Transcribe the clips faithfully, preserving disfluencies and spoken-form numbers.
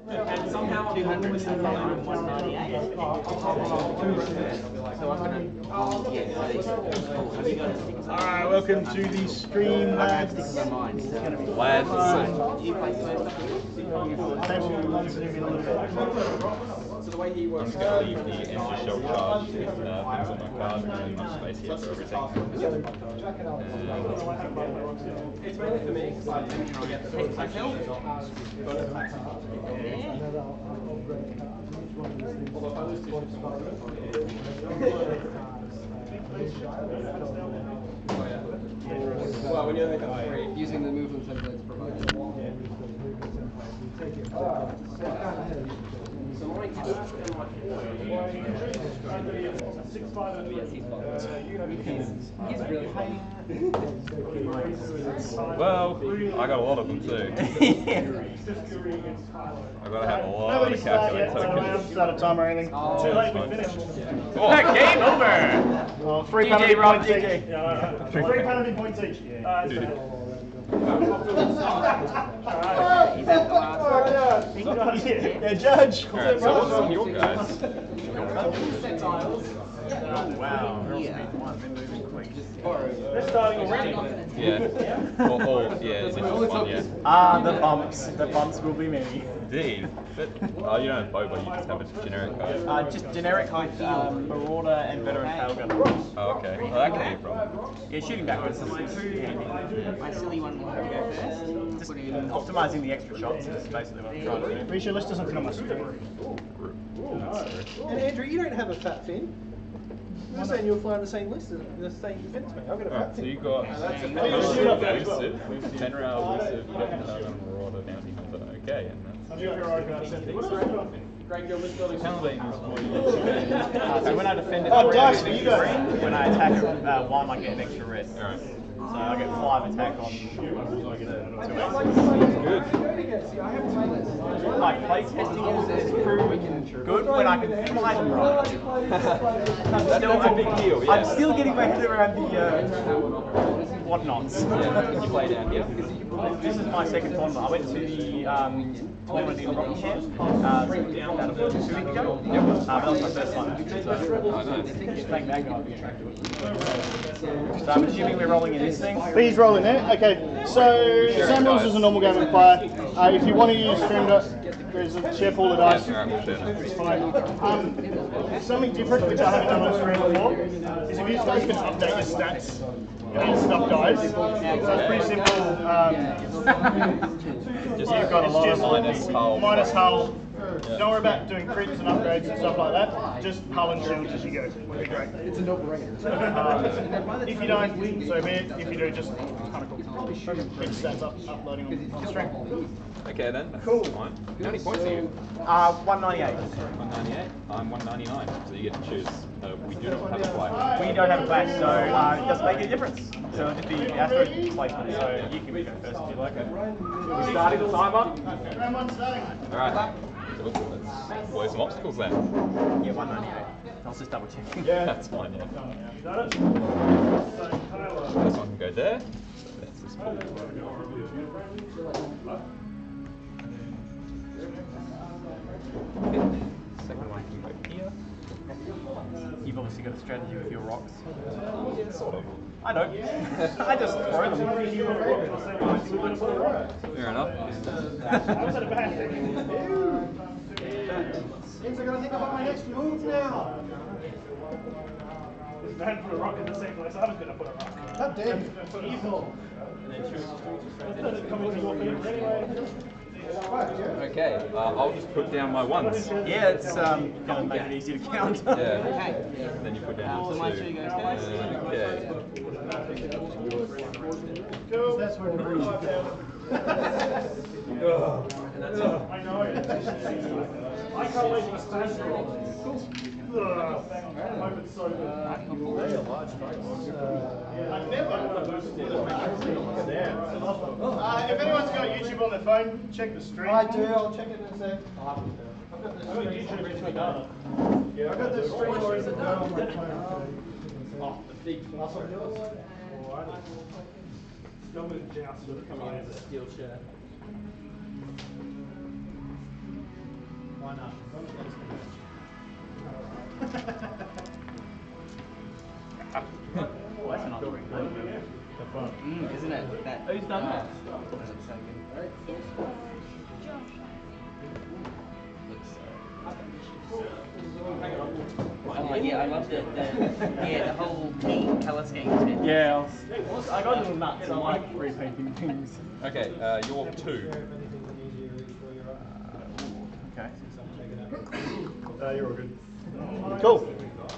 And somehow two hundred is one ninety-eight. So I'm gonna. Oh, yeah, these. Have you got a stick? Alright, welcome to the stream, lads. It's gonna be Lads. You play first. So the way he works, I'm just going to leave the extra shell charge with uh, things on my card and really much space here for everything. It's mainly for me because I think I get the take myself. Well, when you only have three, using the movement templates provided. So my card and my six five and yes, he's fine. He's really funny. Well, I got a lot of them too. I've got to have a lot Nobody of start calculator yet, tokens. so out of time or anything. Oh, Too late, we finished. Oh, Game over! Oh, three D J penalty Rob, points D each. J. Yeah, alright. Three penalty points each. Uh, Dude. yeah, judge. Alright, so what's on your guys? Wow. They're starting already. Yeah. Or, or, yeah, is it just one, yeah? Ah, the bumps. The bumps will be many. Indeed. But, oh, you don't have Boba, you just have a generic card. Uh, just generic height, um, Marauder and Veteran Tailgun. Oh, okay. Well, that can be a problem. Yeah, shooting backwards is handy. My silly one will have to go first. Just optimizing the extra shots is basically what I'm trying to do. Pretty sure let's doesn't fit on my screen. And Andrew, you don't have a fat fin. You're saying you'll fly on the same list as the same fin as me. I've got a fat Alright, so fin. you got elusive, Tenra elusive, Veteran Tailgun, Marauder, Bounty Hunter. Okay, and that's... Paladin is more Uh, so when I defend it, oh, dice for you guys. When I attack, uh, one I get an extra rest. Alright. So I get five attack on the two Good. Like play testing is, is proven good when I can fly them right. I'm still, That's a big deal, yeah. I'm still getting my head around the uh, whatnots. Yeah, you play down here. This is my second tournament. I went to the um, tournament in Rockingham uh, about a week ago. Yep. Uh, but that was my first time. So, Oh, nice. thank that guy. So I'm assuming we're rolling in this thing. Please roll in there. Okay. So Sam Rules is a normal game of fire. Uh, if you want to use stream dot, there's a share pool of dice. Alright, we'll share that. It's fine. Um, something different which I haven't done on stream before is if you guys can update your stats and stuff dies. So it's pretty simple. Um, Just, you've got a lot just of minus hull. minus hull. Don't worry about doing crits and upgrades and stuff like that. Just hull and shields as you go. Would be great. It's a no-brainer. Um, if you don't, so be it. If you do, just kind of cool. Get stats up, uploading on the strength. Okay then. Cool. Fine. How many points are you? Uh, one ninety-eight. one ninety-eight. I'm one ninety-nine. So you get to choose. Uh, we do not have a flag. We don't have a flash, so uh, it doesn't make any difference. So it'll just be Astro placement. So you can go first if you like. We're starting the timer. Round one starting. Alright. Let's play some obstacles then. Yeah, one ninety-eight. I was just double checking. Yeah. That's fine, yeah. This one can go there. That's this pool. Okay. Second one can go here. You've obviously got a strategy with your rocks. Yeah, sort of. I don't. I just throw them. Fair enough. Things are going to think about my next move now. This man put a rock in the same place I was going to put a rock. God damn it. Evil. Okay, uh, I'll just put down my ones. Yeah, it's um, going to make it easier to count. Yeah. Then you put down So the my two. two goes first. Okay. Cool. That's where the breeze I know. I can't wait for smash roll. I hope it's so good. I've never uh, if anyone's got YouTube on their phone, check the stream. I do, I'll check it in a sec. I've got the Oh, stream. YouTube data. Yeah, I've got the stream already done on my phone. Oh, the big Last one yours? Alrighty. Government joust with coming in as a steel chair. Why not? Oh, that's another ring. Mm, isn't it? That, Who's done oh, that? that looks so good. Oh yeah, I love the, the yeah the whole key colour scheme. Isn't it? Yeah, I, was, I got a little nuts. I like repainting things. Okay, uh, you're two. Okay. Uh, you're all good. Cool.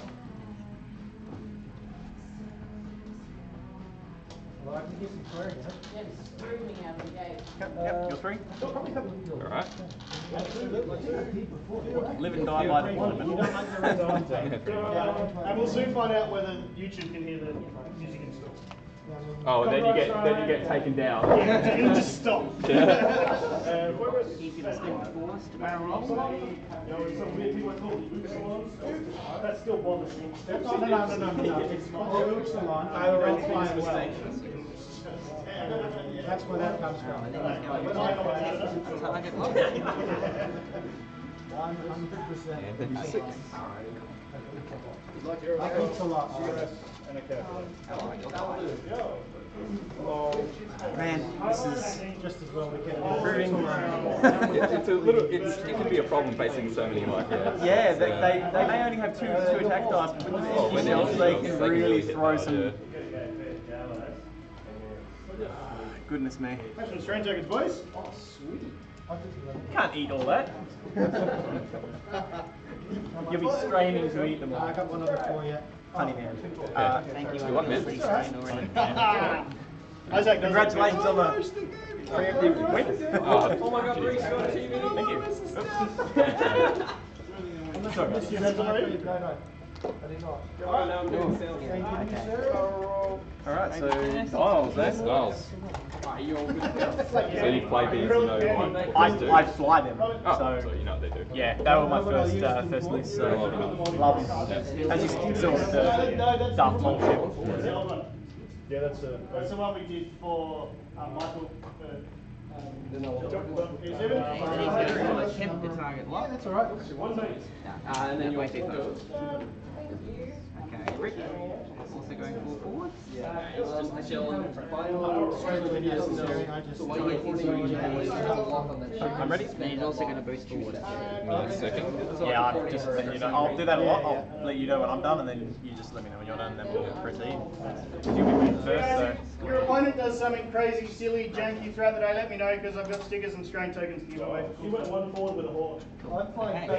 Well, I can get some clarity, huh? Yes, screaming out of the gate. Yep, yep, you're three. Alright. Live and die by the monument. And we'll soon find out whether YouTube can hear the music install. Oh, then you get then you get taken down. Yeah, it'll just stop. Uh, Keep it still forced to barrel No, some weird people call it Luke Salons. That still bothers me. No, no, no, no, no, no. It's called Luke Salon. I already find well. That's where that comes from. Target lock. One hundred percent. And then you six. That keeps a lot. And a calculator. Man, this is Just as well we can. Yeah, it's a little. It's, it can be a problem facing so many like yeah. Yeah, they, they, they may only have two two attack dice, but with Oh, the when shells they're they empty can shells, they can really really hit throw hard, some. yeah. Goodness me. That's some strange tokens, boys. You can't eat all that. You'll be straining to eat them all. I got one other for you. Honey man. Okay. Uh, thank you. You want I'm mints? strained already. Isaac, Congratulations on the preemptive win. Oh, Oh my god, Reese, you're on T V. Thank you. Oops. Sorry. You had some already? No, no. I did not. Oh, now I'm doing sales. Thank you, sir. Alright, so dials that's then. dials. Are you all good to go? So you play these and know what what I, these do. I fly them. Oh, so So you know what they do. yeah, they were my first uh, first list, so love them. As you saw with the Darth Maul ship. Yeah, that's, a, that's the one we did for uh, Michael. Uh, And then he's going to attempt the target lock. That's all right. Uh, and then you wait Okay, Rick. Also going full forward. Just the shell and Sorry, when you're necessary, I just. I'm ready. Then he's also going to boost forward. One second. Yeah, I'll just let you know. I'll do that a lot. I'll let you know when I'm done, and then you just let me know when you're done, and then we'll proceed. Because you'll be winning first, so. Your opponent does something crazy, silly, janky throughout the day, let me know because I've got stickers and strain tokens to give away. You went one forward with a horde. I'm fine.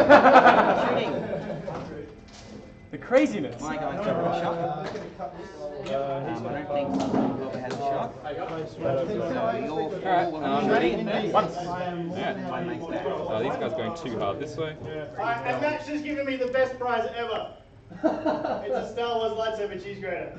Okay. The craziness. Am I going for a shot? Um, I don't think Bobber has a shot. So you're full. Um, ready? Once. Yeah. One makes that. Uh, these guys going too hard this way. Alright, and Matt's just given me the best prize ever. It's a Star Wars lightsaber cheese grater.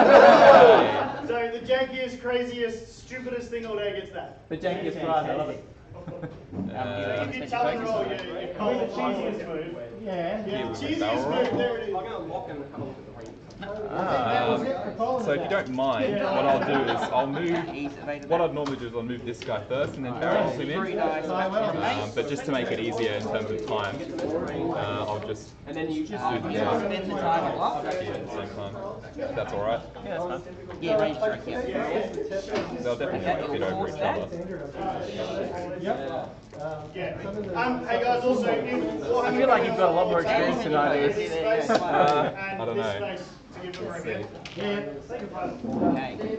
So the jankiest, craziest, stupidest thing all day gets that. The jankiest prize, I love it. Uh, If you tell and roll, you, you call the cheesiest move. Yeah. Yeah, with the the cheesiest barrel move, there it is. I'm going to lock and have a look at the range. Um, so if you don't mind, what I'll do is I'll move. He's evaded What that. I'd normally do is I'll move this guy first and then barrel him Three in. dice. Um, but just to make it easier in terms of time, uh, I'll just And then you just Uh, do you the uh, spend the target lock. yeah, at the same time. If that's all right. Yeah, that's fine. Yeah, range strike, yeah. They'll definitely Yeah, fit it'll over force each that. other. Yep. Yeah. Um, hey guys, also, if I feel like you've got a lot more experience than I do. Space, Uh, and I don't this know. space to give them a Let's review. see. Okay.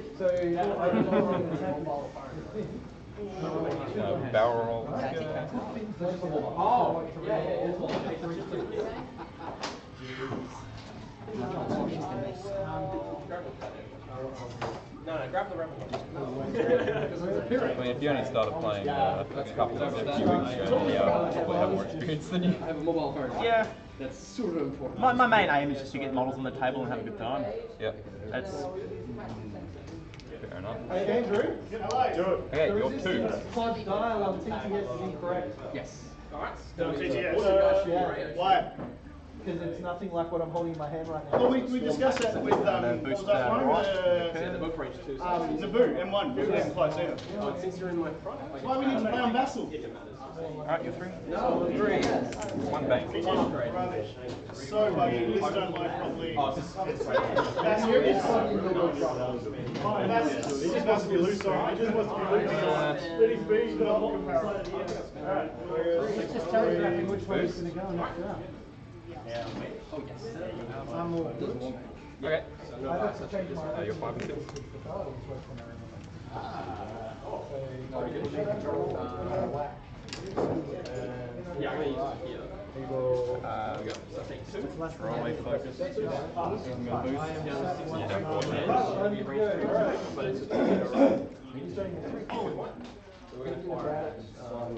Uh, barrel roll. No, no, grab the rebel. I mean, if you only started playing uh, a couple of a few weeks ago, yeah, I'll probably have more experience than you. I have a mobile phone. Yeah. That's sort of important. My, my main aim is just to get models on the table and have a good time. Yep. That's Fair enough. Hey, Andrew. Hello. Okay, you're two. Pod dial on T T S is incorrect. Yes. Don't T T S. Yeah. Why? Because it's nothing like what I'm holding in my hand right now. Well, we, we discussed that with, um, And then what was boost that down one? right. Uh, The book range too. So um, Naboo, M one, we didn't close either. oh, since you're in my front, That's why we need to play on Vassal. Alright, you're three. No, three. One bank. Rubbish. So buggy, lists don't load properly. Oh, this is That's here it is. That's, he just wants to be loose, sorry. He just wants to be loose. Let him be, he's got a lot of power. Alright. It's just telegraphing which way it's going to go next round. I'm more good. Okay. I have to change my. Uh, you're five and six. yeah, I'm gonna use it here. Uh, There we go. So take two. Throwaway focus. I'm gonna boost. You don't want And it. it'll be range three, but it's just a right. So we're gonna fire at um,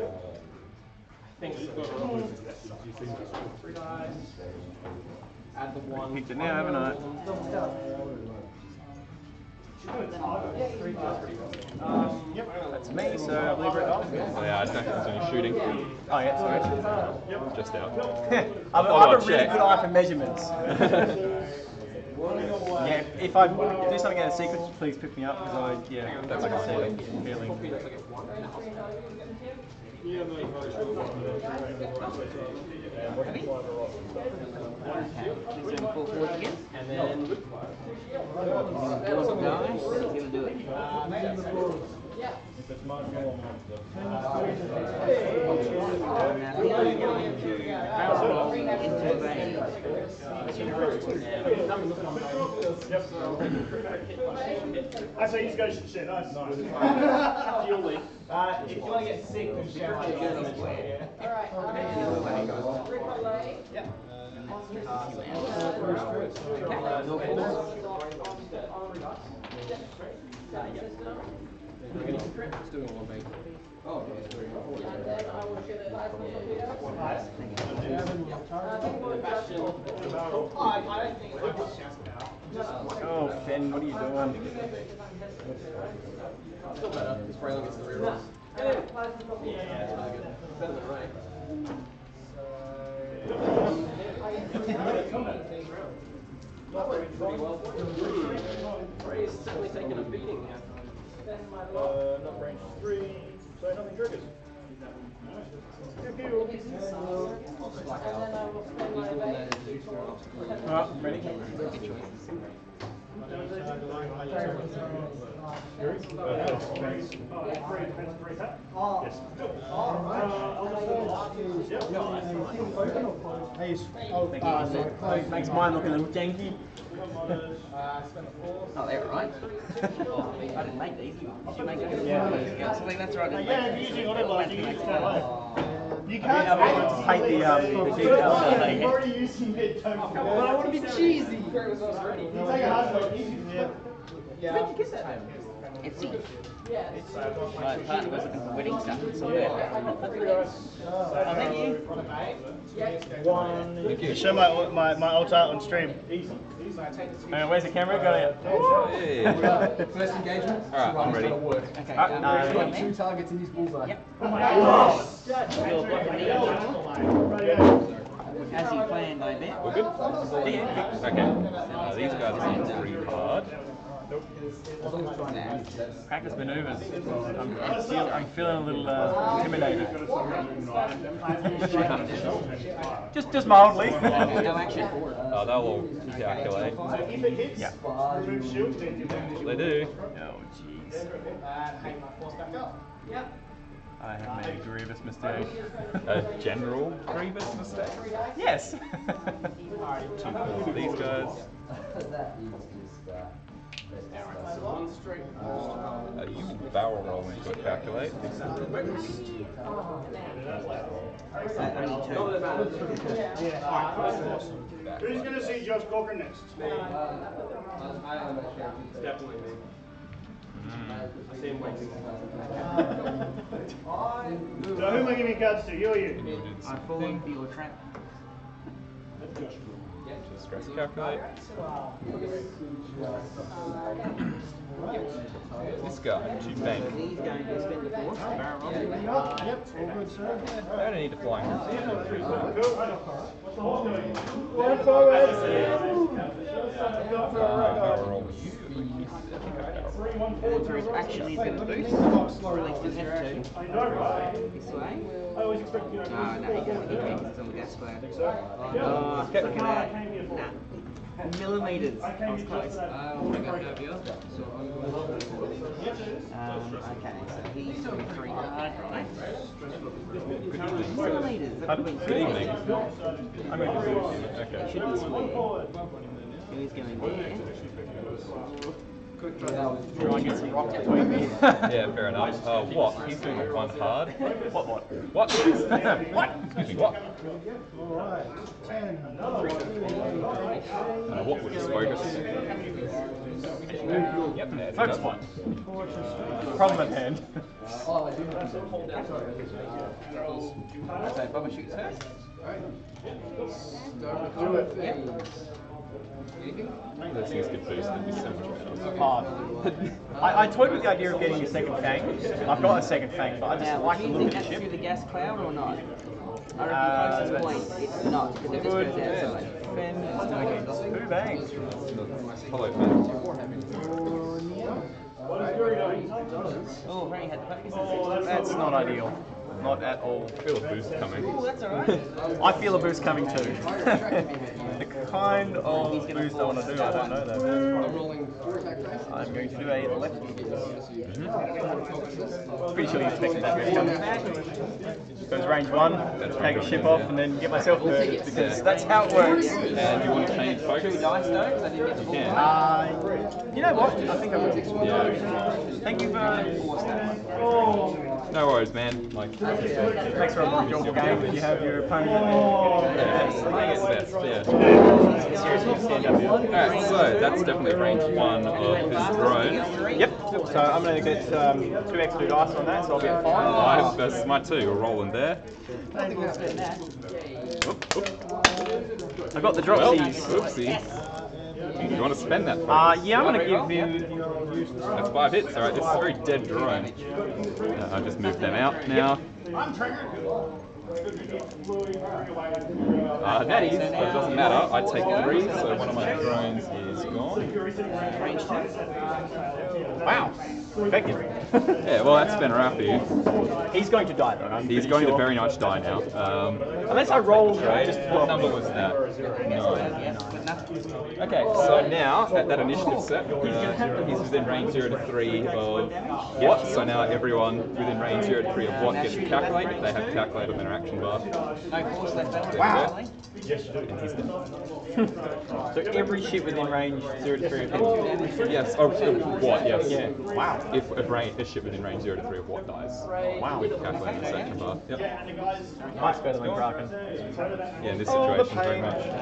I think so. Three dice. Add the one. Picked it now, haven't I? Um, That's me, so I believe we're off. Yeah, I don't have any shooting. Oh yeah, sorry. Just out. I'm, thought I'm a I'd really check. good eye for measurements. Yeah, if I do something out of sequence, please pick me up because I, yeah, that's like I said, feeling. and then I say you guys should share, nice. Nice. Uh, if you want to get sick, then shout out. Alright, um, Ricochet. Yep. Oh, okay. And then I will get it nice little bit up. Oh, I, I don't think I just shouts about. Oh, Finn, what are you doing? still better. Because Braylon gets the rerolls. Yeah, it's really good. Better than Ray. Pretty well for you. Ray is certainly taking a beating here. Uh, not range three, so nothing triggers. And then I will spend my base. Alright, ready? Makes mine look a little janky. Oh, they're right. I didn't make these. Did you make them? Yeah. So that's right. Yeah, if you're using auto blast, you can use it straight away. You I can't hate the, um, the details on it. You're already using it, don't But I want to be cheesy. You take a hard one, easy. Yeah. Yeah. Where'd you get that? Etsy. My partner was looking for wedding stuff. It's all good. Oh, thank you. One. Thank you. Show my my my alt art on stream. Uh, where's the camera? Got it. Hey. First engagement. Alright, I'm ready. Okay. Ah, um, no. he's got Two targets in his bullseye. Yep. You're blocking me. As you planned, I bet. We're good? Okay. Uh, these guys are pretty hard. Practice maneuvers. I'm, I'm, feel, I'm feeling a little uh, intimidated. just, just mildly. No action. Uh, they'll all calculate. If it hits, Yeah. remove shield, then you They do. Oh, jeez. I have made a grievous mistake. A general grievous mistake. Yes. Too cool for these guys. One straight. Uh, you barrel roll into a calculate. Who's going to see Josh Cochran next? Definitely me. I see him waiting. So who am I giving cards to? You or you? I'm falling for your trap. Stress calculate. This guy, two bank. He's going to spend the force. Barrel roll. Yep, all good, sir. I don't need to fly him. One forward. Uh, barrel roll you. I think I barrel roll. Answer is actually going to boost. Release the F two. This way. Oh, no, he can't. He can't. It's on the gas cloud. Oh, look at that. Nah. Millimeters. I was close. Uh, I got no view, so I'm going Um, okay, so he's doing three hard, right? Good evening. Millimeters. That would be Good evening. I'm going to do Okay. Should be square. Who's going there? Try and get some rocks between me. Yeah, fair enough. Uh, what? He's doing a one hard. What, what? What? What? Excuse me, what? Alright, ten. Uh, what would his focus? Yep, there. Focus one. Problem at hand. Oh, I do have some. So Bubba shoots first. Do it. Those things get boosted. It'd be so much better. Hard. I, I toyed with the idea of getting a second fang. I've got a second fang, but I just Now, like do the you look think of the that's through ship. the gas cloud or not? I reckon Uh, closest point, it's not, because it just Good. goes outside. Two bangs. Hello, man. Oh, Ray had the focus. That's not ideal. Not at all. Feel a boost coming. Oh, that's alright. I feel a boost coming too. The kind of boost I want to do, I don't know though. I'm rolling four attack dice. I'm going to do a left. Mm-hmm. Pretty sure you expected that boost coming. Goes range one, take a ship off, and then get myself murdered because that's how it works. And you want to change focus? Two dice though, because I didn't get the ball. Yeah. Uh, you know what? I think I will. Yeah. Thank you for. No worries, man. Like, Thanks for a enjoyable game. Did you have your opponent? yeah, it's best, yeah. Seriously, stand up here. Alright, so that's definitely range one of his drone. Yep. So I'm going to get um, two extra dice on that, so I'll be at five. Five versus my two. You're rolling there. I got the Well, dropsies. oopsie. You want to spend that? Uh, yeah, I'm going to give you. That's five hits. Alright, this is a very dead drone. Uh, I'll just move them out now. Uh, that is, but it doesn't matter. I take three, so one of my drones is gone. Range two. Wow. Effective. Yeah, well, that's been around for you. He's going to die though. I'm He's pretty going sure. to very much die now. Um, Unless I roll. right? Just What number was that? Nine. Okay, so now at that initiative set, uh, he's within range zero to three of what? So now everyone within range zero to three of what gets to calculate if they have calculate on their action bar. No force left over. Wow. And he's dead. So every ship within range zero to three of him. Yes. Oh, uh, what? Yes. Yeah. Wow. If if range, a ship within range zero to three of what dies. Wow. With calculate on his action bar. Yep. Much better than Kraken. Yeah, in this Oh, the situation, very pain. much.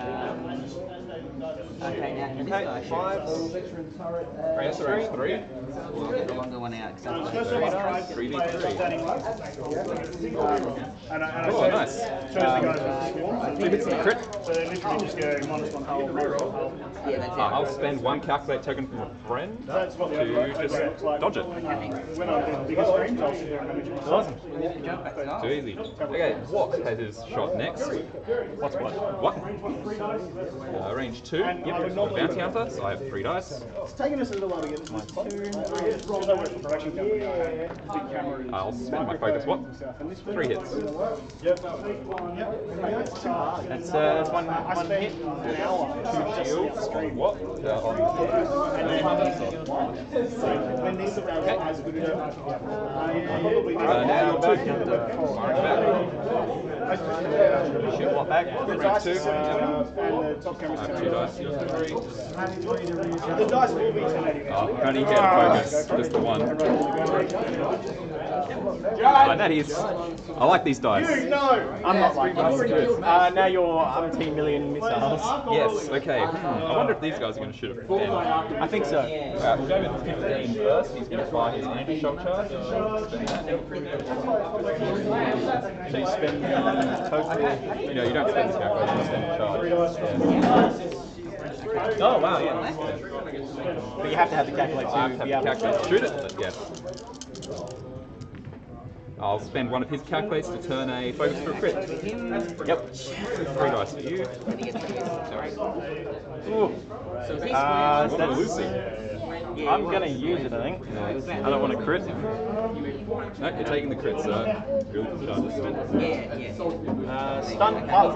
Okay, now can this Okay, guy shoot? five. Range three. Three. We'll get the longer one out, because that's First of all, I tried Three v playing three. standing lines. And I, and I Oh, said, nice. chose the guys with the swarm. Two hits and a crit. So they literally just go minus one hull, reroll hull. yeah, that's Uh, I'll it. spend one calculate token from a friend That's what the to other just looks like. dodge it. When I do the bigger screens, I'll sit there and manage it. Awesome. Jump back to the Too easy. Okay, Walk has his shot next. What's what? What? Uh, range two. Yep. Bounty hunter. So I have three dice. It's taking us a little while to get this. Because I work for a production company, I had big cameras. I'll spend my focus. What? Three hits. Yep. That's uh, that's one I one spent hit. an hour just Shields on what? Uh, on when these are out, I was good enough. Probably uh, now you're two. Firing back. Shoot what back? The Range dice two. is seven Yep. twenty, and the top camera's I have ten. two dice. Yours are three. The dice will be ten anyway. Oh, only here to focus. Just the one. Right, that is. I like these dice. You know. I'm not like this. Uh, now you're umpteen million missiles. Yes, okay. Hmm. I wonder if these guys are going to shoot at Ben. I think so. Uh, we'll go with fifteen first. He's going to fire his anti-shock charge. Spend that. So you spend the total. No, you don't spend the calculator, you spend the charge. Yeah. Oh wow, yeah. But you have to have the calculator I to have be to able calculate to shoot it, but yes. I'll spend one of his calculators to turn a focus for a crit. Yep. Three dice for you. Ooh. Uh, What a that's, Lucy. I'm gonna use it, I think. I don't want to crit. No, you're taking the crit, sir. Good charges spent. Yeah, yeah. Uh, stun. Oh.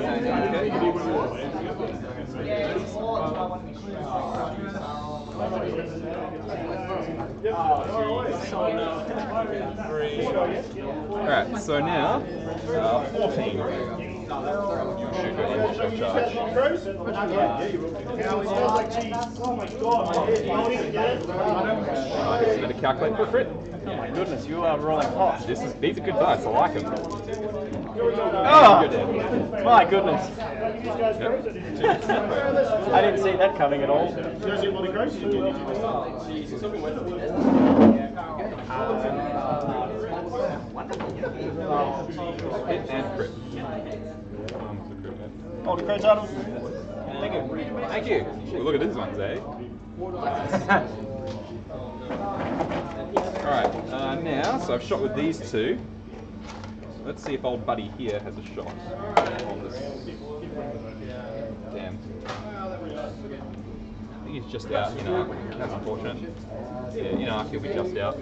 Alright, so now, uh, fourteen. You shoot your anti-shock charge. Uh, spend a calculator for a crit. Oh my goodness, you are rolling hot. This is, these are good dice, I like them. Oh, You're dead. my goodness. Yep. I didn't see that coming at all. Hit and crit. Um, what's the crit left? Oh, the crit titles. Thank you. Thank you. Well, look at these ones, eh? Alright, uh, now, so I've shot with these two. Let's see if old buddy here has a shot on this. Damn. I think he's just out, you know. That's unfortunate. Yeah, you know, he'll be just out.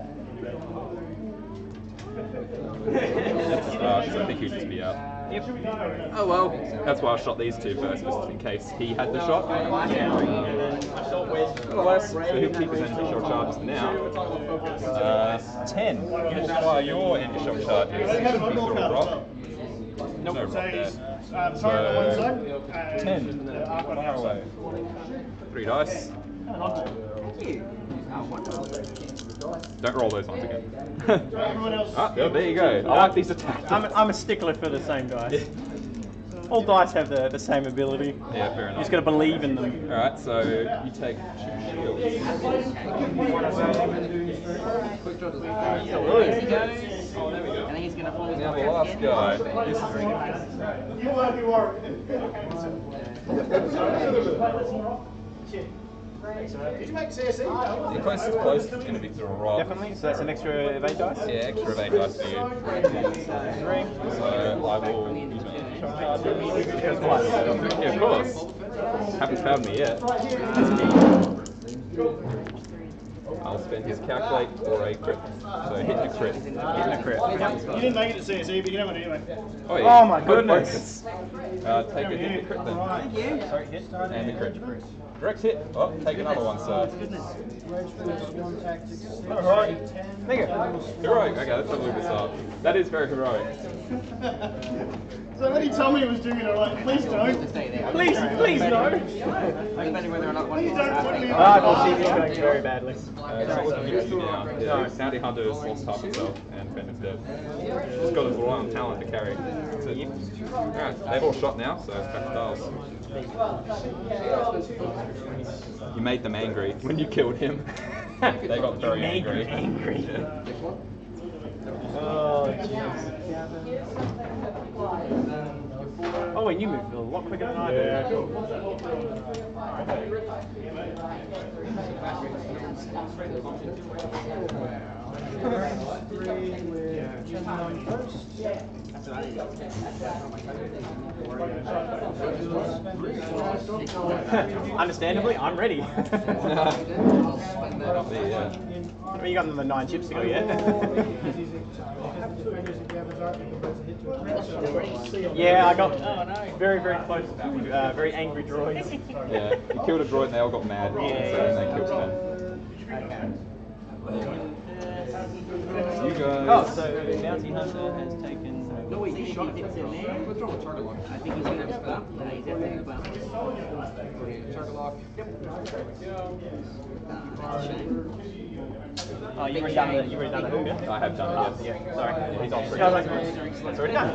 That's harsh, so I think he'll just be out. Yep. Oh well. That's why I shot these two first, just in case he had the shot. Nonetheless, so he'll keep his anti-shock charges now. Uh, ten. You will fire your anti-shock charges. Should be through a rock. No rock there. So, ten. Fire away. Three dice. Don't roll those ones again. Ah, oh, there you go. I like these attacks. I'm, I'm a stickler for the same dice. All dice have the, the same ability. Yeah, fair You enough. just gotta believe in them. Alright, so you take two shields. Oh, there we go. I think he's going to fall. Now the last guy. This You won't be worried. Did you make C S E? the closest close is going to be through a rock. Definitely, so that's an extra of eight dice. Yeah, extra of eight dice for you. Three. So I will use my anti-shock charges. Yeah, of course. Haven't found me yet. I'll spend his calculate for a crit. So hit and a crit. Hit and a crit. You didn't make it to C S E, but you know what anyway. Oh, yeah. Oh my goodness. Uh, take a hit and a crit then. Sorry, hit. And the crit. Direct hit. Oh, take another one, sir. Alright. Thank you. Heroic. Okay, let's have a look this up. That is very heroic. So when he told me he was doing it, I'm like, please don't. Please, please no. Depending whether or not one Please don't put me Ah, on. well, T V's going very badly. Uh, it's not looking good for you now. Yeah, Bounty Hunter's lost half himself and Fenton's dead. He's got his Royal Talent to carry. That's it. Alright, they've all shot now, so it's back to Dales. You made them angry when you killed him. They got very made angry. them angry. Yeah. Oh, jeez. Oh, and you moved a lot quicker than I did. Understandably, I'm ready. Not me, yeah. I mean, you got the nine chips to go yet. Yeah, I got very, very close. Uh, very angry droids. Yeah, you killed a droid and they all got mad, so then they killed Sven. You guys. Oh, so the bounty hunter has taken. No, wait, you shot hits in there. What's wrong with target lock? I think he's going to have spell. No, he's at the spell. Target lock. Yep. Uh, shame. Oh, you've already done the, you've already done the hoop, yeah? I have done it, yes. Yeah, sorry. Yeah, he's on Yeah, I was like, that's already done.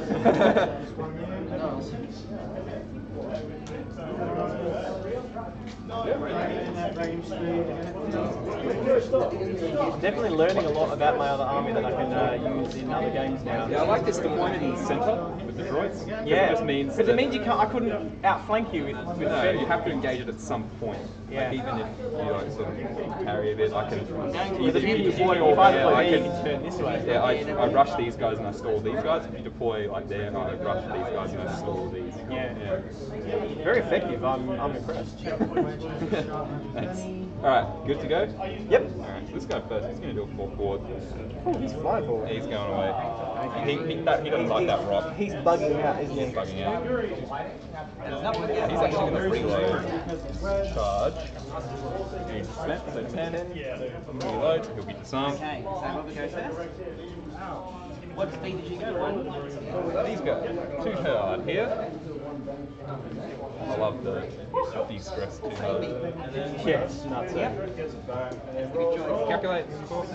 Definitely learning a lot about my other army that I can uh, use in other games now. Yeah, I like this deployment in the centre with the droids. Yeah, It just means because that, it means you can't. I couldn't outflank you with, with no, defending. you have to engage it at some point. Yeah. Like even if you like sort of carry a bit, I can. Yeah, but if you deploy all yeah, five, I you can can turn this way. Yeah, I, I rush these guys and I stall these guys. If you deploy like there, I rush these guys and I stall these. Yeah. yeah. Very effective. I'm, I'm impressed. Thanks. All right, good to go. Yep. All right, so this guy first. He's going to do a four forward. Oh, he's flying forward. He's going away. He he, that, he doesn't like that rock. He's bugging out, isn't He's he? bugging out. He's actually going to reload. Charge. Huge snap. So ten. Reload. He'll be disarmed. Okay, so Robert goes first. What speed did you go? One? He's got two hard here. I love the de-stress two hard. Yes, nuts. Yep. Calculate, of course.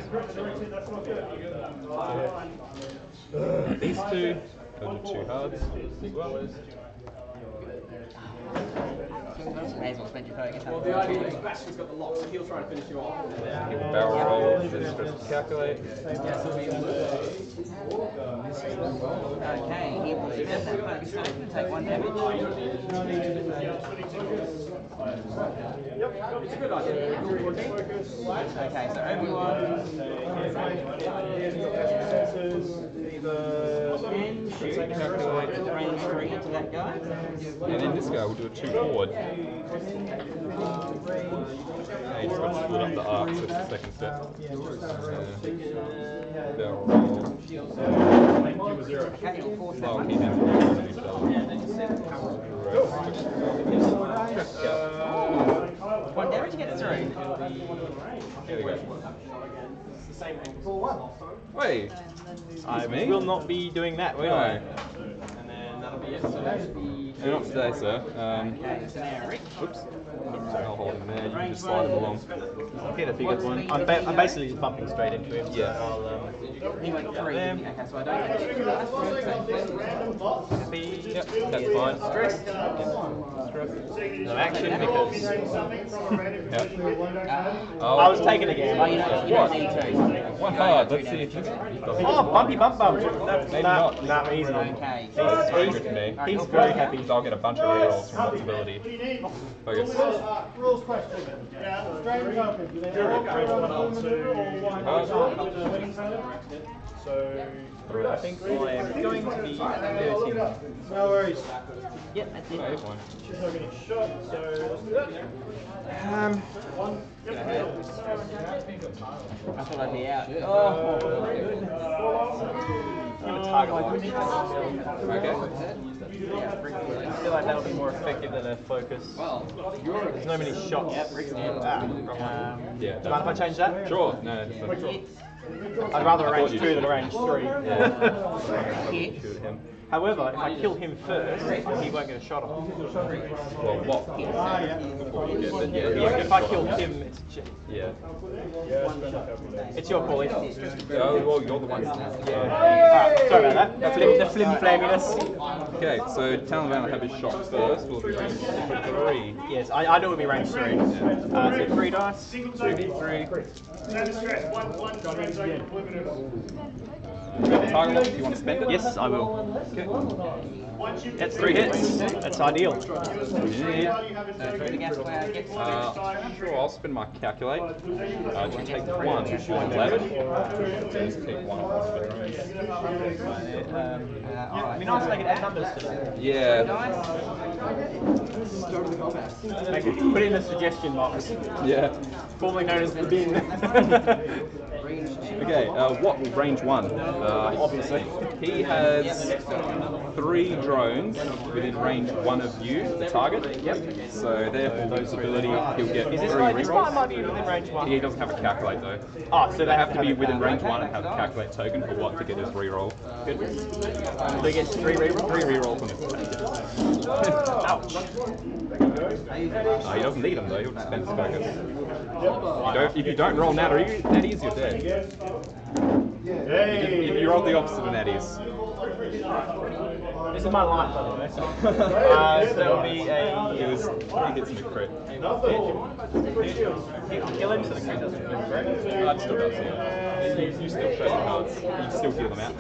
These two are the two hards as well. May as well spend your focus. Well, the idea is Sebastian's got the lock, so he'll try and finish you off. He'll barrel roll, de-stress to calculate. Okay, he will spend that focus token and take one damage. It's a good idea. Okay, so Obi-Wan can shoot Calculate. with range three into that guy. And then this guy will do a two forward. And he's got to split up the arc, so it's the second step. Uh, barrel roll. Okay, he'll force that Oh, one. he didn't roll each other. One damage gets through. Here we go. Wait, I me? will not be doing that, will I? No. And then that'll be it. So that'll be. No, not today, sir. Um, Okay, so now Rick. Oops. I'll hold him there. You can just slide him along. I'll get a bigger one. I'm, ba I'm basically just bumping straight into him. So Yeah. I'll, um, He went three. Them. Okay, so I don't get to happy. Yep, that's fine. Stress. No action because Yep. I was taken again. Oh, you don't, you don't need to. One hard. Let's see if you can. Oh, bumpy bump bump. That's Maybe not, not. not easy. Okay. That's very good to me. He's very happy. I'll get a bunch of rerolls from this ability. Focus. Rules question. Strange tokens, do they all go on two or one? So I think I am going to be thirteen. No worries. Yep, that's it. Oh, here's one. She's not getting shot, so let's do that. Um, I thought I'd be out. Oh, give a target lock. Okay. I feel like that'll be more effective than a focus. There's no many shots. Ah, wrong one. Yeah. Do you mind if I change that? Sure. No. It's I'd rather a I range thought you two than a should. range three. hit. Shoot him. However, if I kill him first, he won't get a shot off. Well, what? Before you get, then yeah, you If, get if a I shot kill off. him, it's ch- Yeah. it's your call. Ethan. Oh, well, you're the one. Alright, sorry about that. That's the flim flaminess. Okay, so Taliban will have his shot first. Will be range three. Yes, I, I know it would be range three. Uh, so three dice. Three v three. Never stress. One, one strange token limited. You got the target lock if you want to spend it? Yes, I will. Okay. Once you That's three hits. That's ideal. Yeah. So through the gas cloud gets Uh, sure, I'll spend my calculate. Uh, you take one, eleven. Just take one off the Um, it'd be nice if they could add numbers to that. Yeah. Make it, put it in the suggestion box, Yeah. formerly known as the bin. Okay, uh, what will range one? Uh, obviously, he has three drones within range one of you, the target. Yep. So therefore, with ability, he'll get Is three this guy, this guy rerolls. might be within range one? He doesn't have a calculate though. Oh, so they have to be it- within range okay. one and have a calculate token for what to get his reroll. Good. So he gets three rerolls? Three rerolls on his attack. Ouch. Uh, he doesn't need them though, he'll just spend his focus. You don't, if you don't roll natty, natties, you're dead. Hey. If you roll the opposite of natties, This is my line, by the way. Uh, so there'll be a... it was three hits and a crit. Kill him so the crit doesn't move, right? Uh, it still does, yeah. You, you still show the cards. You still heal them out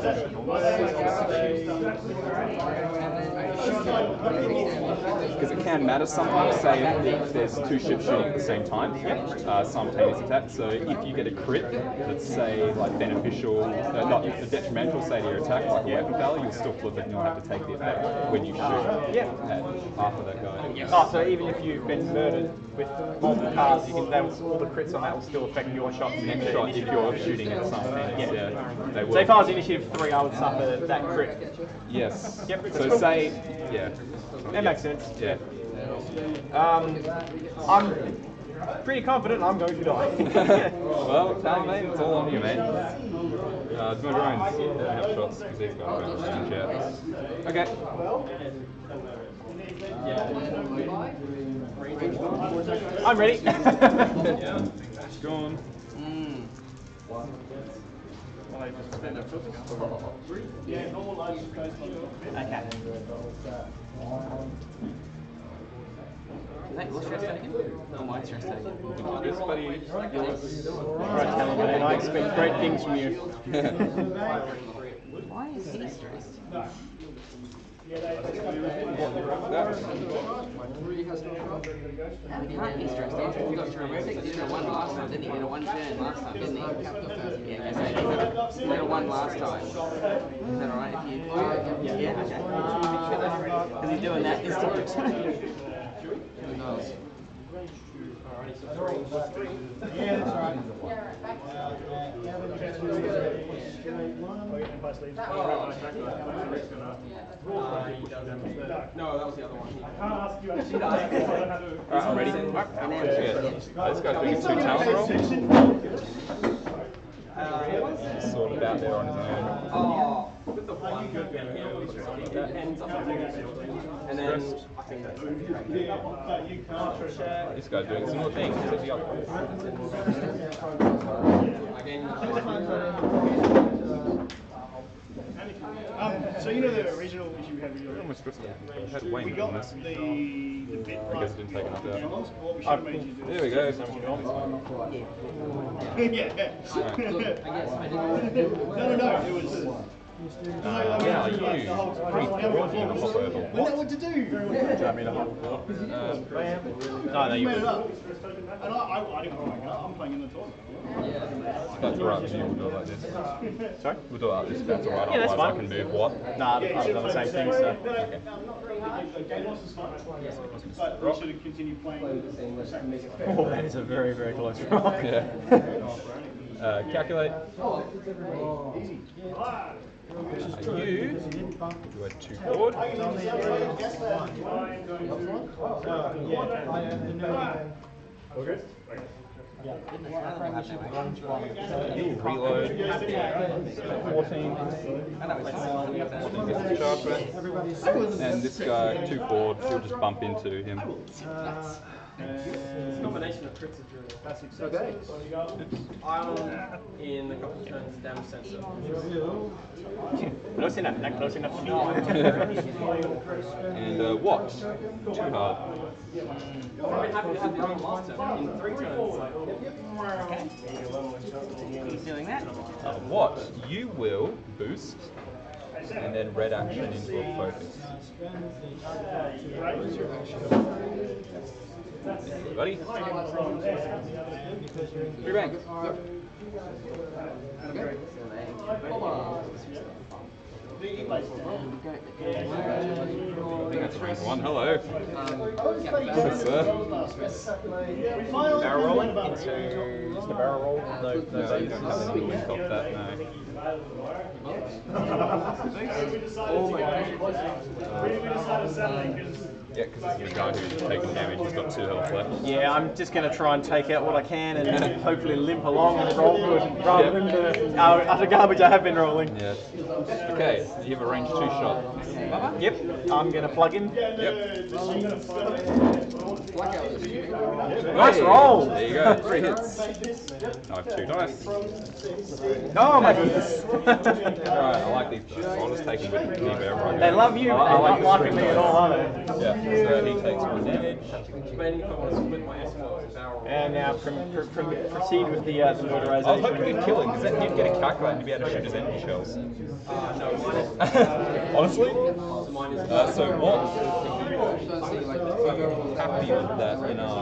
as they because it can matter sometimes, say if there's two ships shooting at the same time, uh, simultaneous attack. So if you get a crit that's say like beneficial, uh, not detrimental, say to your attack, like a weapon failure, you'll still flip it and you'll have to take the effect when you shoot Yeah. at half of that guy. Oh, so even if you've been murdered with multiple cards, you can, all the crits on that will still affect your shots. Next shot, if you're shooting at simultaneous, yeah, Yeah. they will. So if I was initiative three, I would suffer that crit. Yes. Yep, So that's cool. say, yeah. That makes sense. Yeah. Um, I'm pretty confident I'm going to die. Well, Talmane, it's all on you, mate. Uh, it's my drones. They don't have shots because these guys are just in chat. Okay. I'm ready. Yeah. Gone. Mm. Okay. Is that your stress taken? Or my stress taken? This buddy. Right, Talmane, I expect great things from you. Why is he stressed? He can't be stressed. He got turn six. He did a one last time, didn't he? He did a one turn last time, didn't he? Yeah, because he did a one last time. Is that alright if you... Yeah, yeah, okay. Because he's doing that this time. Who knows? Yeah, that's right. No, that was the other one. Alright, I'm ready. Yeah. This guy's doing a two talent roll. He's sort of out there on his own. Oh, with the one good down here, we just keep that ends up. And then I think that's This guy's doing a similar thing. He's at the other. Um, so you know the original issue we had with I your... almost twisted. I had We Wayne got on this. the, the bit I guess I didn't take enough out. What we should have made you do. There we go. Yeah. No, no, no, it was... Uh, yeah, you. Pretty broad in the hop over. Didn't know what to do. Do you want me to hold? No, no, You you made it up. And I, I, I didn't want to make it up. I'm playing in the tournament. That's alright with you, we'll do it like this. Sorry? We'll do it like this, that's alright, Yeah, that's otherwise I fine. can move what? Nah, I've done the same thing, so. But we should have continued playing the same music. Oh, that is a very, very close roll. Yeah. Uh, calculate. Uh, you, you had two forward. You reload. fourteen. fourteen gets the charge back. And this guy, two forward, he'll just bump into him. combination of crits is really classic. Okay. I'm in a couple of turns damage sensor. Close enough, not close enough to me. And uh, what? Too hard. I've been happy to have the other last turn in three turns. He's doing that. Uh, what? You will boost and then red action into a focus. Buddy? Three bank. I think that's range one. Hello. Yes, sir. Barrel rolling into just a barrel roll. No, no, No, you bases. don't have any link off that, no. Yeah, because the guy who's taking damage has got two health left. Yeah, I'm just going to try and take out what I can and hopefully limp along and roll good rather Yep. than the uh, utter garbage I have been rolling. Yeah. Okay, you have a range two shot. Yep, I'm going to plug in. Yep. Nice roll! There you go, three hits. I have two dice. Oh my goodness. Alright, I like these dice. I'll just take them with me wherever I go. They love you, I, but I they're like not the liking string me at dice. all, are they? Yeah, so he takes one damage. Depending if I want to split my S four barrel. And now pr pr pr proceed with the, uh, the I was hoping motorization. you'd kill him, because then he'd get a calculator and he'd be able to shoot his enemy shells. Uh, no, mine is. Honestly? So mine is. Uh, so what? Happy with that in our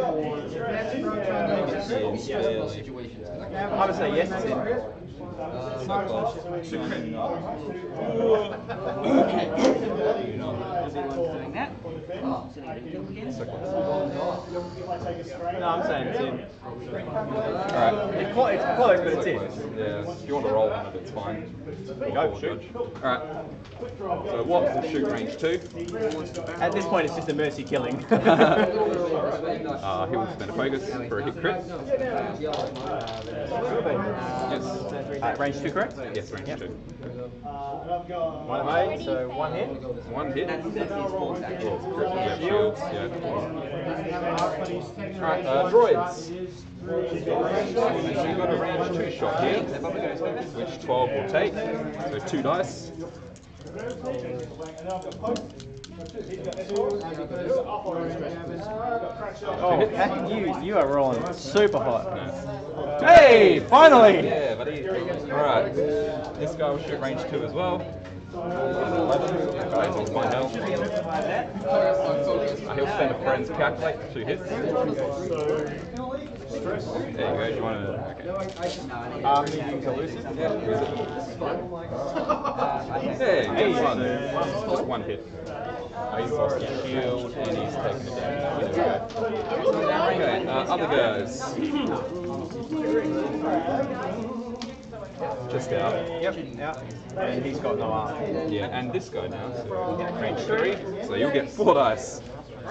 is fairly I would say yes, it's in. so close. Doing that. No, I'm saying it's in. Alright. It's close, it's close, but it's in. Yeah, if you want to roll one of it, it's fine. Go, shoot. Alright. So what will shoot range two? At this point, it's just a mercy killing. Uh, he will spend a focus for a hit crit. Yes. Uh, range two, correct? Yes, range two. One of eight, so one hit. One hit. That's, that's his full action. Yeah, shields, yeah. Alright, uh, droids. So you've got a range two shot here, which twelve will take. So two dice. Oh, heck, you, you are rolling super hot. Nice. Hey, finally! Yeah, buddy. Alright. This guy will shoot range two as well. Alright, he's my health. Uh, he'll spend a friend's calculate for two hits. There you go, do you want to... Okay. Um, using elusive? Yeah, use it. Hey, hey, one. Just one hit. Uh, he's lost his shield and he's taken the damage. Okay, uh, other guys. Just out. Yep, out. And he's got no arm. Yeah, and this guy now, so range three, so you'll get four dice. I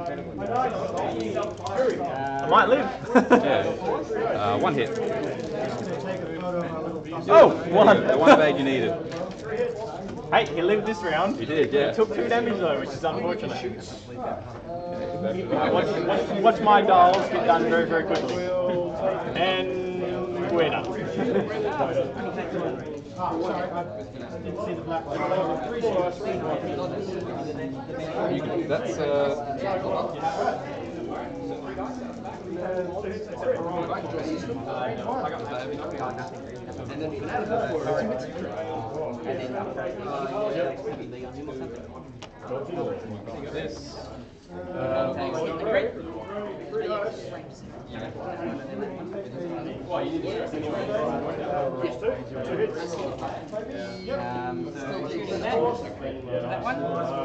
might live. Yeah. Uh, one hit. Oh, one. The one bag you needed. Hey, he lived this round. You did, yeah. He took two damage though, which is unfortunate. Watch, watch, watch my dials get done very, very quickly. And we're done. You can, that's uh. And then for that, and then This. Um, so that, that one.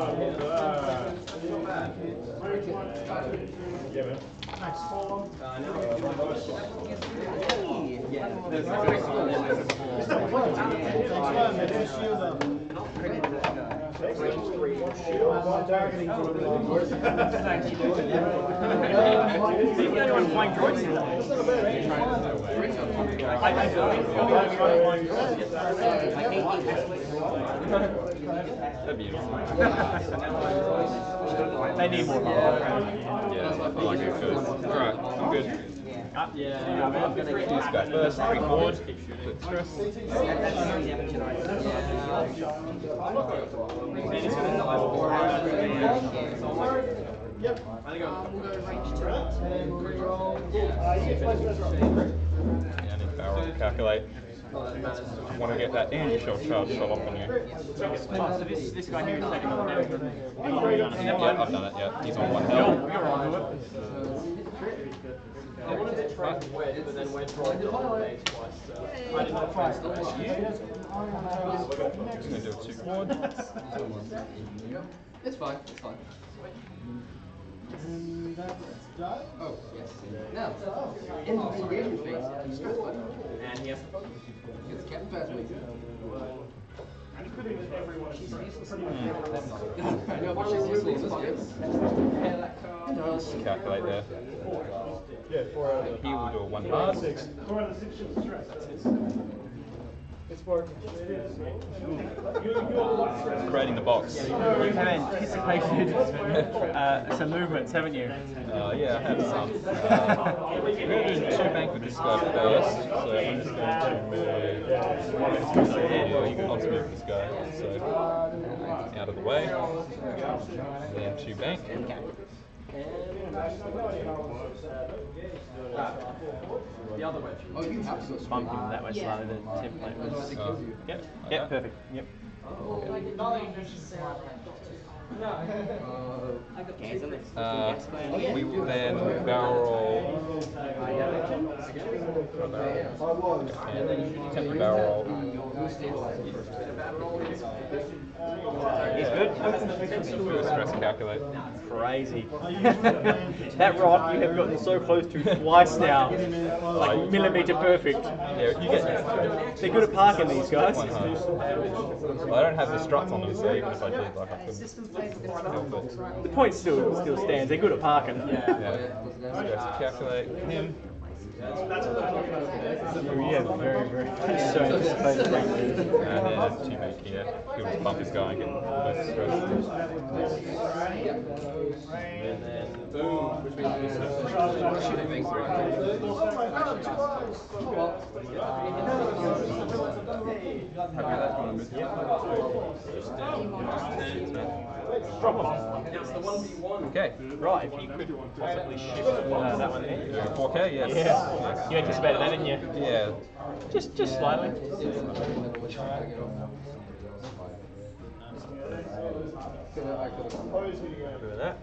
Flying droids in That'd be interesting. They need more. Yeah, I like it good. Alright, I'm good. Yeah, I'm gonna get This guy first, three forward. Put stress. Yep. Um, we'll go range two. Yeah, I need barrel calculate. Want to get that energy shell charge shot off on you. Oh, so this, this guy here is taking on the damage. Yep, yeah, I've done it, yeah. He's on one health. You're on to it. I wanted to try to wed, but then went for like the base twice, so I did not try to Just going to do a two quad. It's fine, it's fine. Oh, yes. Now, engagement phase. And yes. It's Captain Phasma. I know, but she's useful in this case. Calculate there. Yeah, four out He will do a one hard. Four out of six is stress. It's working. Creating the box. You have anticipated uh, some movements, haven't you? Uh, yeah, I have some. Uh, we're going to do two bank with this guy first, so I'm just going to move. Yeah, you can also move this guy, so out of the way. Then two bank. The other way. Oh, you have to go Bump him that way slightly, the template. Uh, Yep, like yep, that. perfect. Yep. Uh, we will then barrel roll. Temporary barrel roll. He's good. Do a stress calculate. Crazy. That rod you have gotten so close to twice now. Like millimeter perfect. Yeah, you get They're good at parking, these guys. one hundred. Well, I don't have the struts on them, so even if I did, like, I couldn't help it. The point still still stands. They're good at parking. Yeah. Stress calculate him. Oh, yeah, very, very. He's so anticipated. And then two bank here. He'll just bump this guy and get all this stress. And then boom, which means you should have It's the one v one. Okay. Right, if you could possibly shift uh, that one there. four K, yes. Yeah. You anticipated that, didn't you? Yeah. Just, just slightly. Happy with that.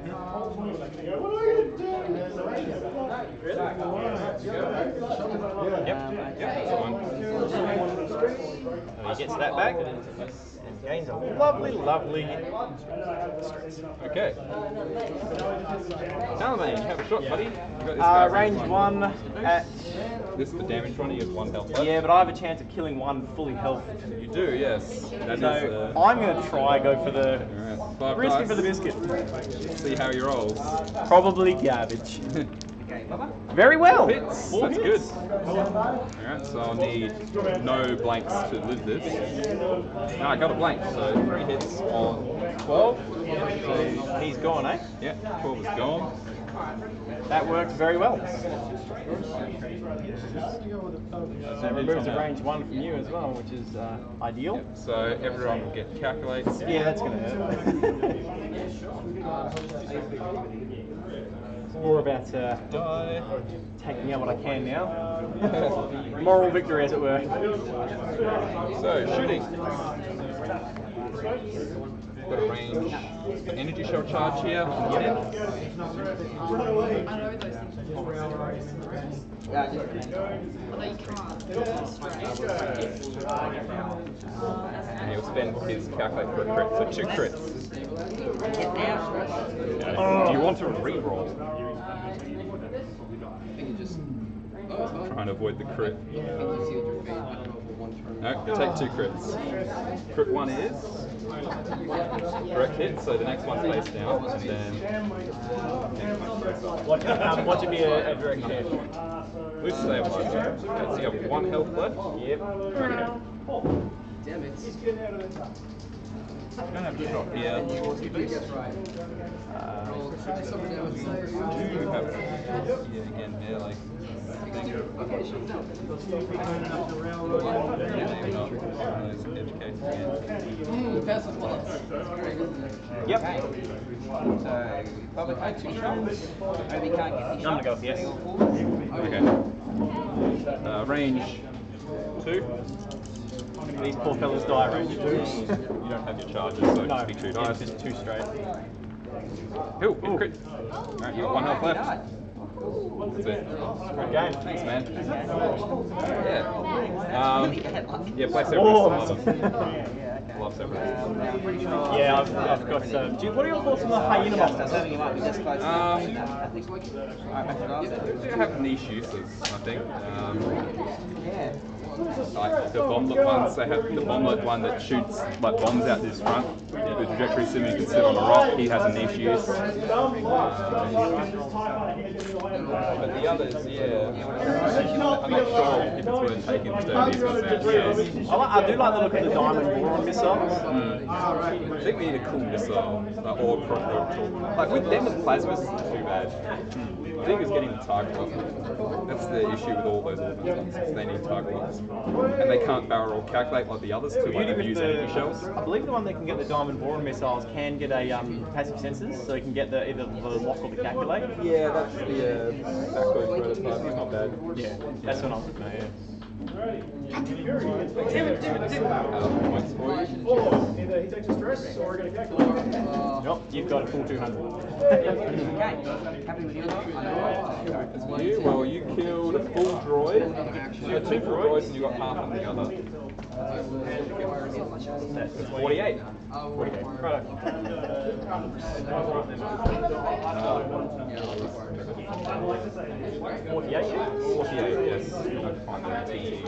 Yep. Yep. So he gets that back and gains a lovely, lovely. Okay. Salamagne, have a shot, buddy. You got this Uh, guy range one at. This is the damage one. He has one health left. Yeah, but I have a chance of killing one fully health. You do, yes. That is. So Uh, I'm going to try go for the Alright, five risking dice. for the biscuit. See how he rolls. Probably garbage. Very well. Hits. Four That's hits. good. Alright, so I'll need no blanks to live this. No, I got a blank, so three hits on twelve. So he's gone, eh? Yeah, twelve is gone. That works very well. So it removes a range one from you as well, which is uh, ideal. Yep, so everyone will get calculates. Yeah, that's going to hurt. More about uh, Die. taking out what I can now. Moral victory, as it were. So, shooting. Got a range. Energy shell charge here on the end. Although you And he'll spend his calculate for a crit, so two crits. Do you want to re-roll? Trying to avoid the crit. No, you take two crits. Crit one is correct hit, so the next one's face down, and then What, um, what should be a, a direct hit? with stabilizer. Okay, so you have one health left. Yep. Okay. Damn it. I'm gonna have a shot here. Uh, Do you have yeah again here like maybe not those edge cases again. Passive loss. yep. So, probably take two shots. Maybe you can't get I'm going to go with yes. Okay. Uh, range two. These poor fellas die range two. You don't have your charges, so No, just be two it's dice. just two straight. Ooh, good crit. Alright, you got one health left. That's it. Good game. Thanks, man. Yeah. Um, yeah, play separate. Oh. Love them. Love separate. Yeah, I've, I've got. Um, do you, what are your thoughts on the hyena monsters? You might be just close to Um, that. Alright, back to guys. They have niche uses, I think. Um, Yeah. like the bomblet ones, they have the bomblet one that shoots like bombs out this front. The trajectory sim you can sit on the rock, he has a niche use. Um, but the others, yeah. I'm not sure if it's worth taking the these ones out. I, like, I do like the look of the diamond boron missiles. Mm. I think we need a cool missile, like, or, or, or like with them with plasmas isn't too bad. I think it's getting the target lock. That's the issue with all those orphans ones. They need target locks, and they can't barrel or calculate like the others to like Beauty with use the, energy shells. I believe the one that can get the diamond boron missiles can get a um, passive sensors, so you can get the either the lock or the calculate. Yeah, that's the uh, backwards prototype. It's not bad. Yeah, that's what I'm looking at. Yeah. Points for you. Oh, either he takes a stress or we're going to calculate. Yep, you've got a full two hundred. Okay. Happy with you? That's you. Well, you killed a full droid. You had two full droids and you got half on the other. That's forty-eight. forty-eight. Right. forty-eight, yeah? forty-eight, yes. I'd find that T G.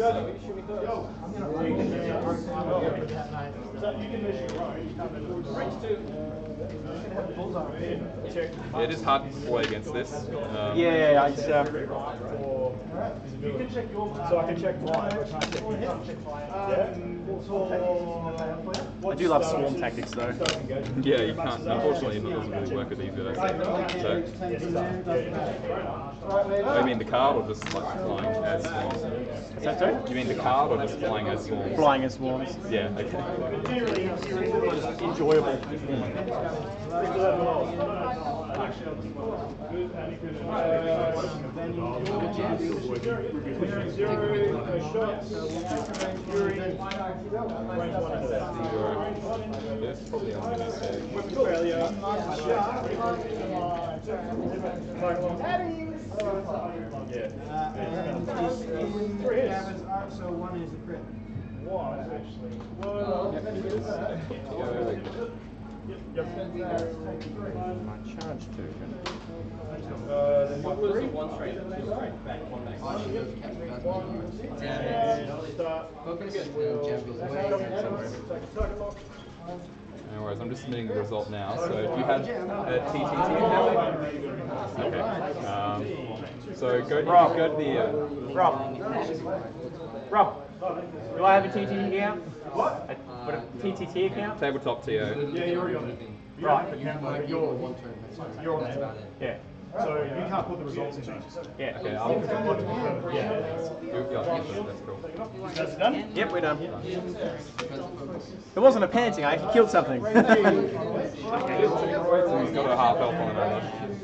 Yeah, it is hard to play against this. Um, Yeah, it's, um, So I can check mine. but I can't check his. Yeah. I do love swarm tactics though. Yeah, you can't. Unfortunately, it doesn't really work with these guys. So, oh, you mean the card or just like flying as swarms? Is that sorry? You mean the card or just flying as swarms? Flying as swarms. Yeah. Okay. Just enjoyable. That's probably on the stage. Uh, and is in Gavin's art, so one is a crit. One, actually. My charge token. Uh, then What was the one straight, two straight back on that? Focus and champions. No worries, I'm just submitting the result now. So if you had a T T T account, okay. Um, so go to, Rob. go to the. Uh, Rob. Rob. Do I have a T T T account? What? A, what a T T T account? tabletop T O. Yeah, you're already on it. Right. But you're one turn. You're on it. Yeah. So you can't put the results in changes. Yeah. Okay, I'll. Yeah. Yeah, that's cool. That's it done? Yep, we're done. It wasn't a panting, I actually killed something. So he's got a half health on another.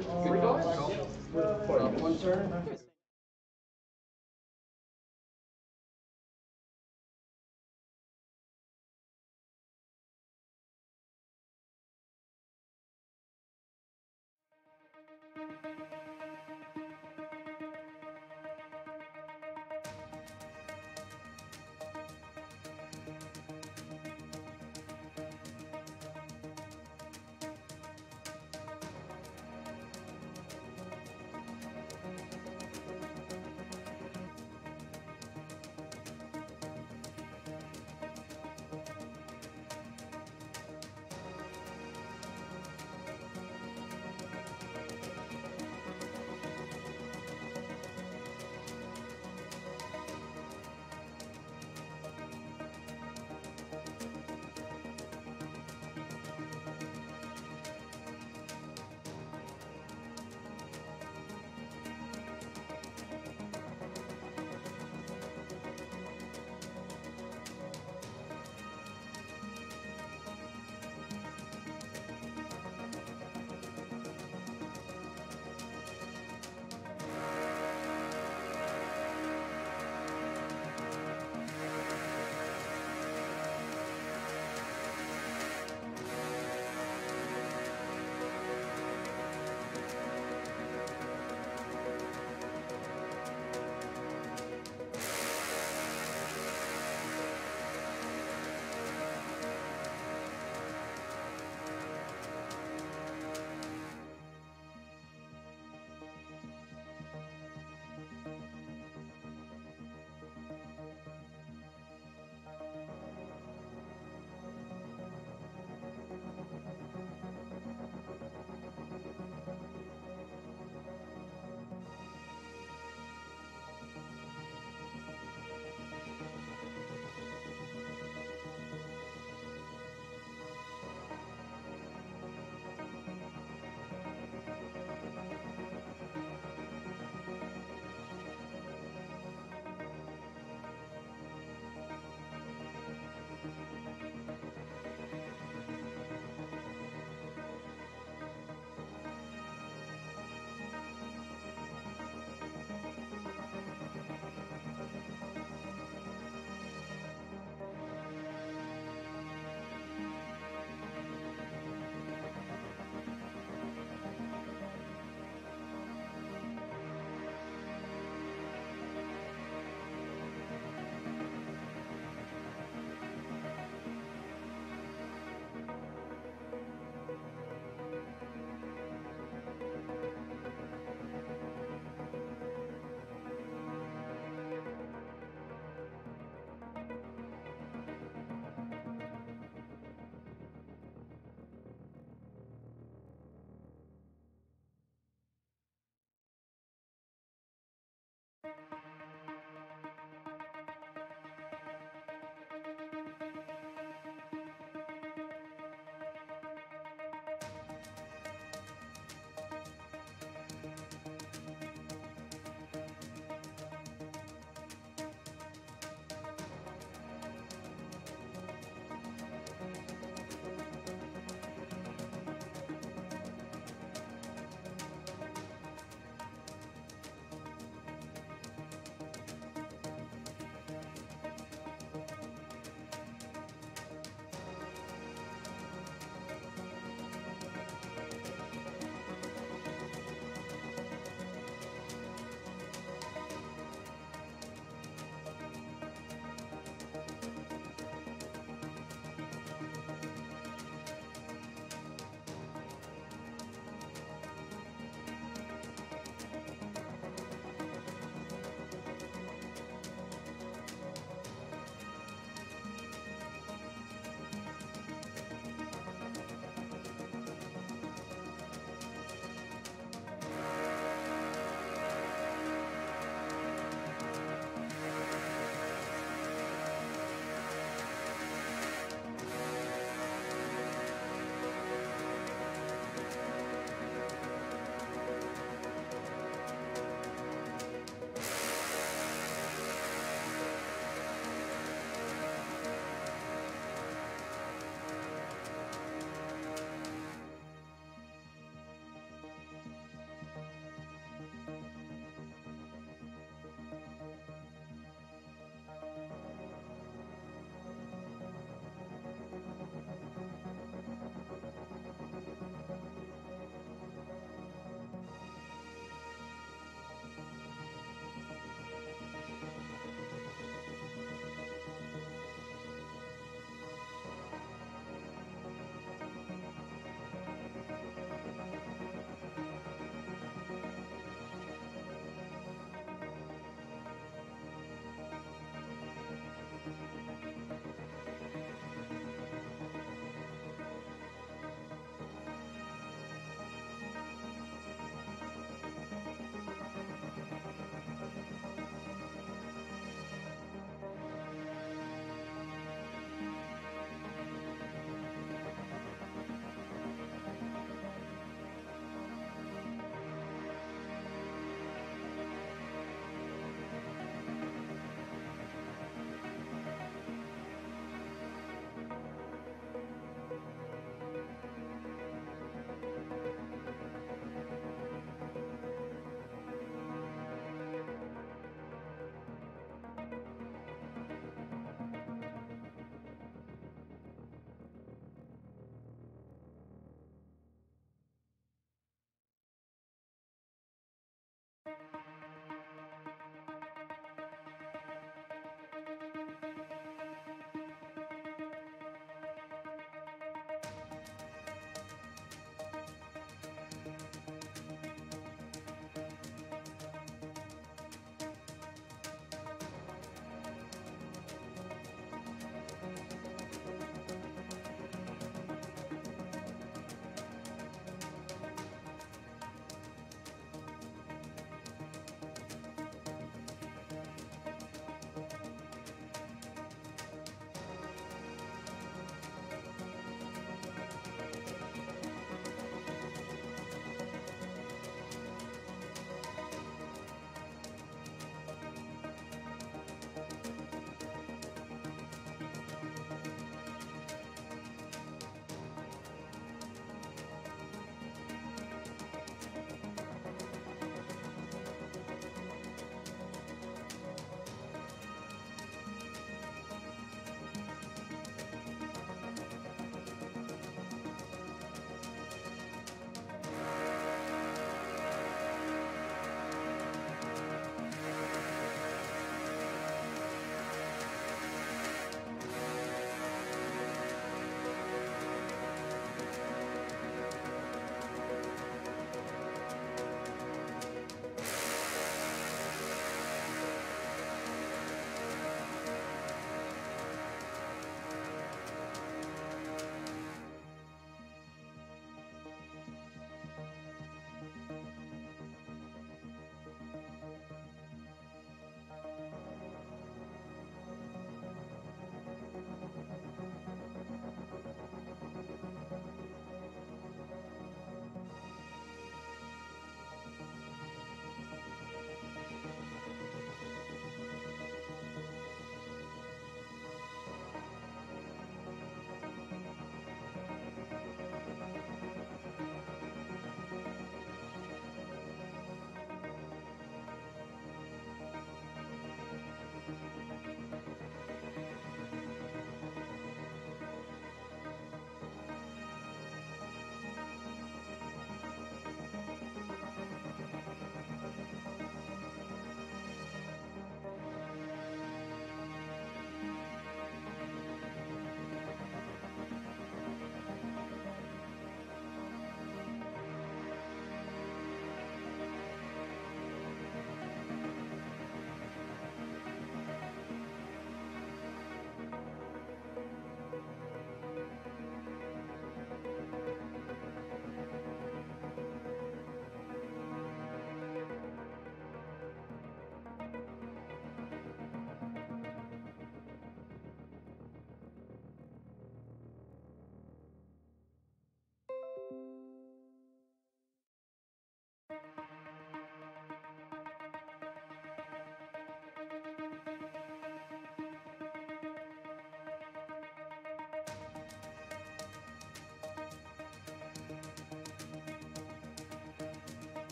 One turn.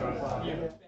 Yeah.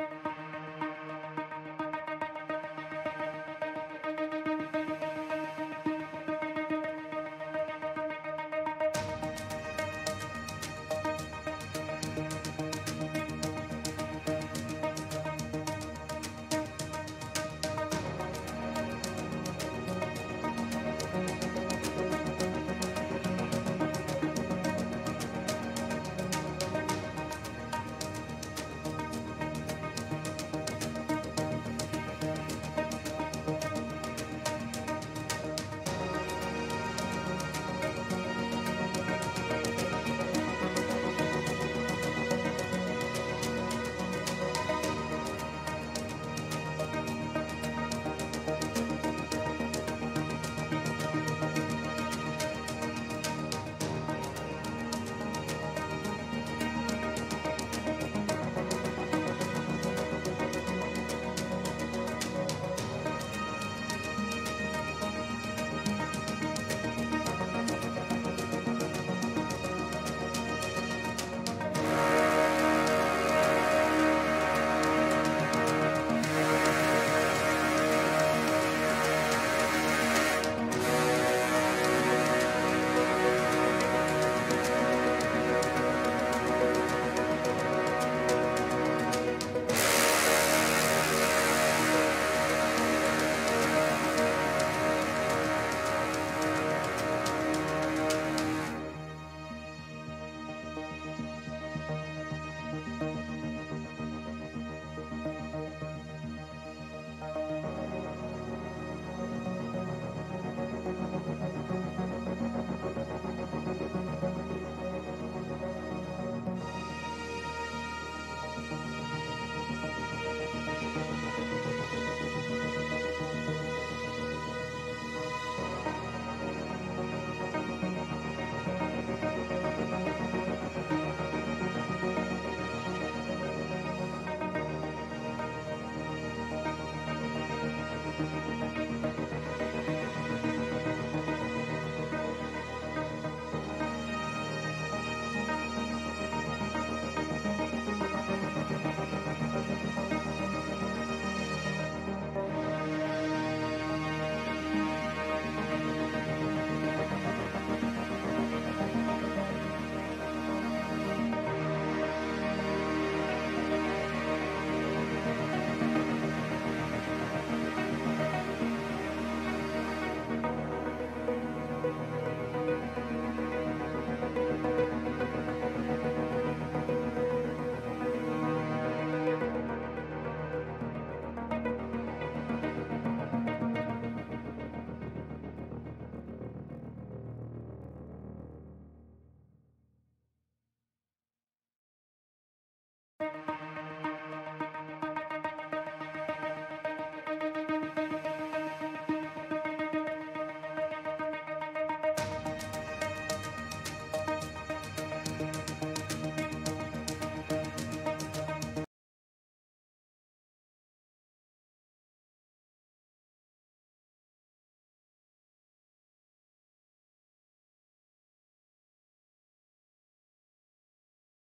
Bye.